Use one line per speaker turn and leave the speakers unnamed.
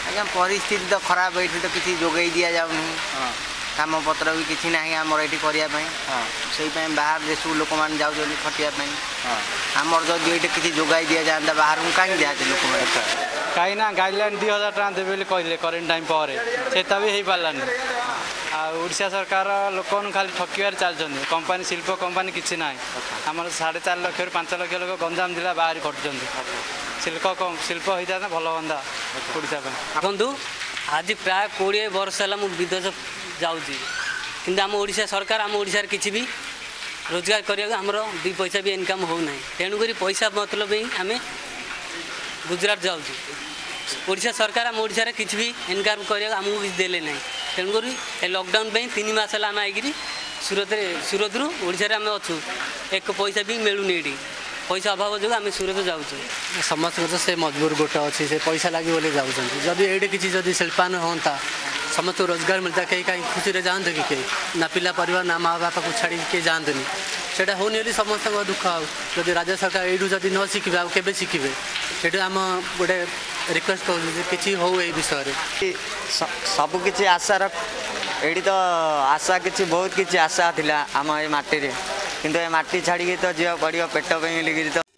आज्ञा परिस्थिति तो खराब ये तो किसी जोगे दि जाऊनी काम पत्र भी किसी ना आमर ये करने बाहर देश लोक मैंने जाऊँ खटियापी आमर जो ये किसी जोगाई दि जाता बाहर को कहीं दिखाते लोक
कहीं ना गाइडलाइन 2000 टाँग देवे कहले करेन्ट टाइम पर से भी हो पारानी आशा सरकार लोक खाली ठकिबार चलते कंपानी शिल्प कंपानी किसी ना आम 4.5 लाख रु 5 लाख लोक गंजाम जिला बाहर खटुंट शिल्प होता है भल हाँ ओडा
देखु आज प्राय 20 वर्ष है विदेश जाऊँगी कि आम ओडिशा सरकार आम ओडिशा किसी भी रोजगार करने आमर 2 पैसा भी इनकम होना तेणुक पैसा मतलब ही आम गुजरात जाऊँ ओडिशा सरकार आम ओडिशा किसी भी इनकम करने आमको किसी देले ना तेणुक लॉकडाउन 3 मास है आम आई सूरत रु ओडिशा आम अच्छू एक पैसा भी मिलूनी ये पैसा अभाव जो आम सूरत जाऊँ
समस्त तो से मजबूर गोटे अच्छी से पैसा लगे बोले जाऊँ जदि ये किसी जदि शिल्पान होता समस्त रोजगार मिलता कहीं कहीं खुशी रे जाते कि कहीं ना पिला परिवार ना माँ बापा को छाड़ी किए जाते सेटा होनी समस्त दुख आदि राज्य सरकार यू जदि न शिखे आगे शिखे से आम गोटे रिक्वेस्ट कर कि हो विषय
सबकि आशा ये तो आशा कि बहुत किसी आशा थिला आम ये माटी रे किंतु ये माटी छाड़ी तो जीवा पड़ो पेट पे तो